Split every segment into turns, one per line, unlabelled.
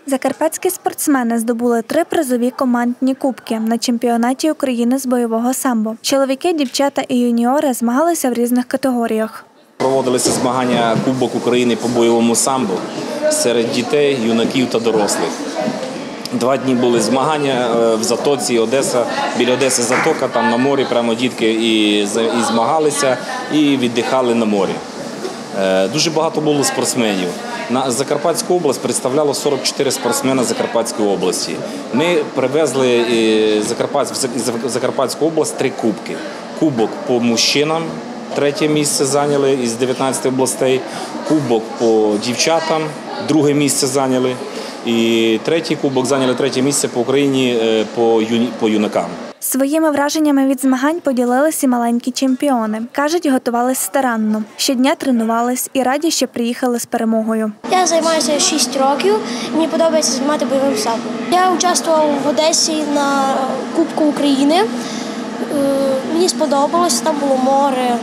Закарпатські спортсмени здобули 3 призові командні кубки на чемпіонаті України з бойового самбо. Чоловіки, дівчата і юніори змагалися в різних категоріях.
Проводилися змагання Кубок України по бойовому самбо серед дітей, юнаків та дорослих. 2 дні були змагання в Затоці, Одеса, біля Одеси Затока, там на морі прямо дітки і змагалися, і віддихали на морі. Дуже багато було спортсменів. На Закарпатську область представляло 44 спортсмена Закарпатської області. Ми привезли в Закарпатську область 3 кубки. Кубок по мужчинам, 3 місце зайняли із 19 областей. Кубок по дівчатам, 2 місце зайняли. І 3-й кубок зайняли 3 місце по Україні по юнакам.
Своїми враженнями від змагань поділились і маленькі чемпіони. Кажуть, готувались старанно. Щодня тренувались і раді, що приїхали з перемогою.
Я займаюся 6 років, мені подобається займати бойовим самбо. Я участвував в Одесі на Кубку України. Мені сподобалось, там було море.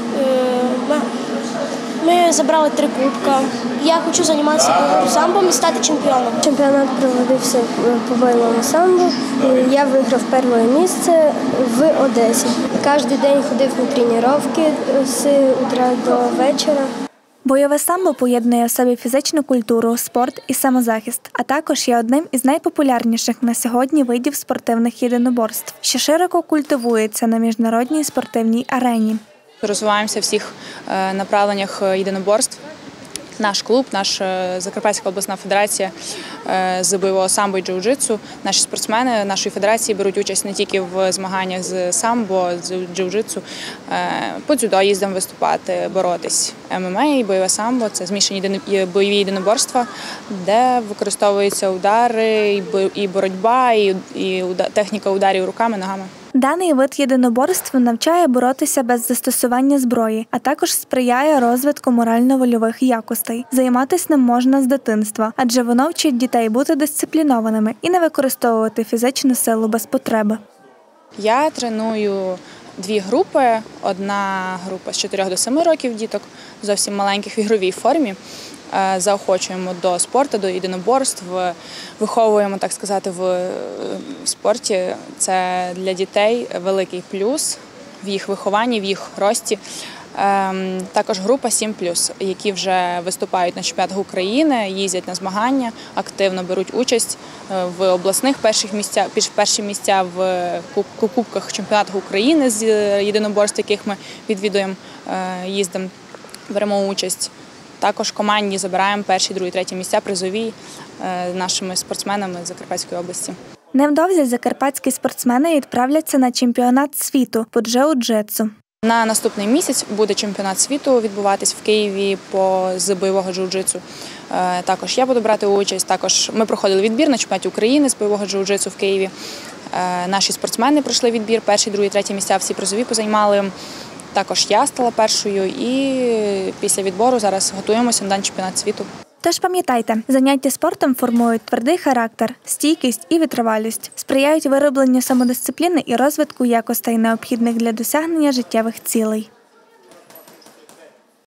Ми забрали 3 кубка. Я хочу займатися бойовим самбом і стати чемпіоном.
Чемпіонат проводився по бойовому самбо. Я виграв 1 місце в Одесі. Кожен день ходив на тренування з утра до вечора.
Бойове самбо поєднує в собі фізичну культуру, спорт і самозахист, а також є одним із найпопулярніших на сьогодні видів спортивних єдиноборств, що широко культивується на міжнародній спортивній арені.
Розвиваємося в всіх направленнях єдиноборств. Наш клуб, наша Закарпатська обласна федерація з бойового самбо і джиу-джитсу. Наші спортсмени нашої федерації беруть участь не тільки в змаганнях з самбо, з джиу-джитсу. По дзюдо їздимо виступати, боротись. ММА і бойове самбо – це змішані бойові єдиноборства, де використовуються удари, і боротьба, і техніка ударів руками, ногами.
Даний вид єдиноборств навчає боротися без застосування зброї, а також сприяє розвитку морально-вольових якостей. Займатися ним можна з дитинства, адже воно вчить дітей бути дисциплінованими і не використовувати фізичну силу без потреби.
Я треную 2 групи. Одна група з 4 до 7 років діток, зовсім маленьких в ігровій формі. Заохочуємо до спорту, до єдиноборств, виховуємо, так сказати, в спорті. Це для дітей великий плюс в їх вихованні, в їх рості. Також група 7+, які вже виступають на чемпіонатах України, їздять на змагання, активно беруть участь в обласних перші місця в кубках чемпіонатів України з єдиноборств, яких ми відвідуємо, їздимо, беремо участь. Також командні забираємо 1, 2, 3 місця призові нашими спортсменами з Закарпатської області.
Невдовзі закарпатські спортсмени відправляться на чемпіонат світу по джиу-джитсу.
На наступний місяць буде чемпіонат світу відбуватись в Києві з бойового джиу-джитсу. Також я буду брати участь. Також ми проходили відбір на чемпіонаті України з бойового джиу-джитсу в Києві. Наші спортсмени пройшли відбір, 1, 2, 3 місця, всі призові позаймали. Також я стала першою і після відбору зараз готуємося на чемпіонат світу.
Тож пам'ятайте, заняття спортом формують твердий характер, стійкість і витривалість, сприяють виробленню самодисципліни і розвитку якостей, необхідних для досягнення життєвих цілей.